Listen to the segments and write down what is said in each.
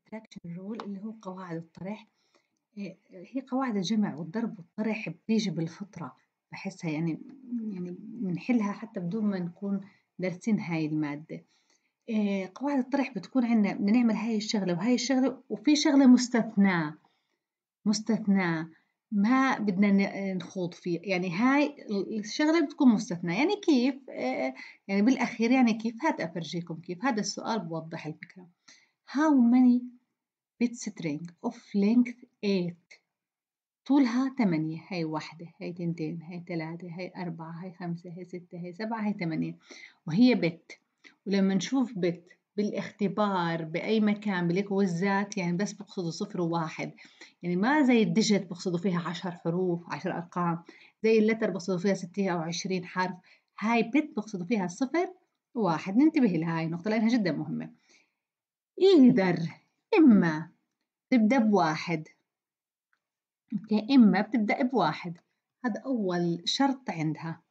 subtraction rule اللي هو قواعد الطرح. هي قواعد الجمع والضرب والطرح بتيجي بالفطرة، بحسها يعني بنحلها حتى بدون ما نكون دارسين هاي المادة. قواعد الطرح بتكون عندنا بدنا نعمل هاي الشغلة وهاي الشغلة، وفي شغلة مستثناة ما بدنا نخوض فيه، يعني هاي الشغلة بتكون مستثناة. يعني كيف؟ يعني بالأخير يعني كيف؟ هات أفرجيكم كيف. هذا السؤال بوضح الفكرة. How many bit string of length 8 طولها 8، هاي واحدة، هاي تنتين، هاي 3، هاي 4، هاي 5، هاي 6، هاي 7، هاي 8، وهي بت. ولما نشوف بت بالاختبار بأي مكان بالكويزات يعني بس بقصدوا 0 و1، يعني ما زي الديجيت بقصدوا فيها 10 حروف 10 أرقام، زي اللتر بقصدوا فيها 60 أو 20 حرف. هاي بت بقصدوا فيها 0 و1. ننتبه لهاي النقطة لأنها جدا مهمة. إما تبدأ بواحد، أوكي، إما بتبدأ بواحد، هذا أول شرط عندها.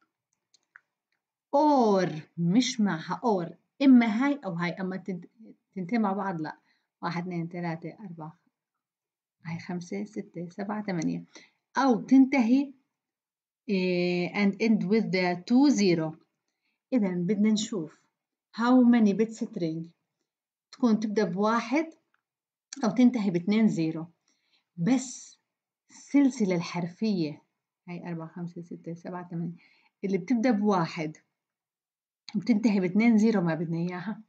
or مش معها or، إما هاي أو هاي، أما تنتين مع بعض لا. 1 2 3 4 هاي 5 6 7 8، أو تنتهي and end with the 2 0. إذا بدنا نشوف how many bit string تكون تبدأ بواحد أو تنتهي ب2 0. بس السلسلة الحرفية هاي 4 5 6 7 8 اللي بتبدأ بواحد وبتنتهي ب2 0 ما بدنا إياها،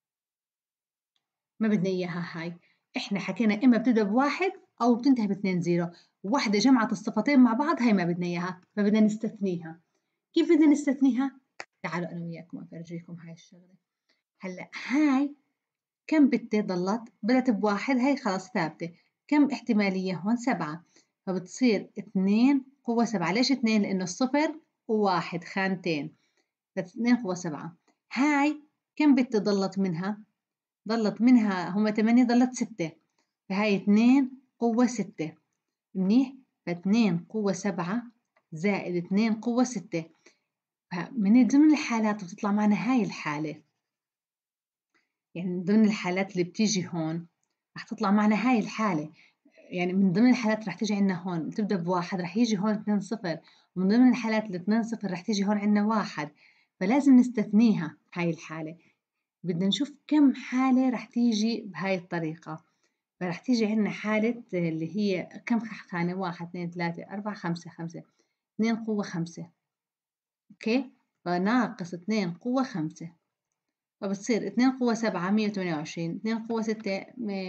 ما بدنا إياها. هاي إحنا حكينا إما بتبدأ بواحد أو بتنتهي ب2 0، واحدة جمعت الصفتين مع بعض، هاي ما بدنا إياها، فبدنا نستثنيها. كيف بدنا نستثنيها؟ تعالوا أنا وياكم أفرجيكم هاي الشغلة. هلا هاي كم بتة ضلت؟ بدأت بواحد، هاي خلاص ثابتة. كم احتمالية هون؟ 7، فبتصير 2 قوة 7. ليش 2؟ لأنه الصفر وواحد خانتين، ف2 قوة 7. هاي كم بت ضلت منها؟ ضلت منها هم 8، ضلت 6، فهاي 2 قوة 6. منيح، ف2 قوة 7 زائد 2 قوة 6. فمن ضمن الحالات بتطلع معنا هاي الحالة، يعني من ضمن الحالات اللي بتيجي هون رح تطلع معنا هاي الحالة. يعني من ضمن الحالات رح تيجي عندنا هون تبدأ بواحد، رح يجي هون 2 0، ومن ضمن الحالات ال 2 0 رح تيجي هون عندنا 1، فلازم نستثنيها هاي الحالة. بدنا نشوف كم حالة رح تيجي بهاي الطريقة. فرح تيجي عندنا حالة اللي هي كم خانة؟ 1 2 3 4 5 5، 2 قوة 5، أوكي، فناقص 2 قوة 5، فبتصير 2 قوة 7 128، 2 قوة 6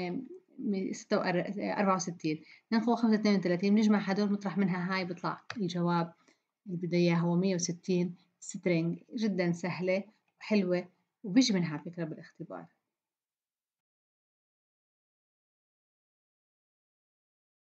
64، 2 قوة 5 32. بنجمع هدول مطرح منها هاي بيطلع الجواب اللي بدها إياه هو 160 سترينج. جدا سهلة وحلوة وبيجي منها فكرة بالاختبار.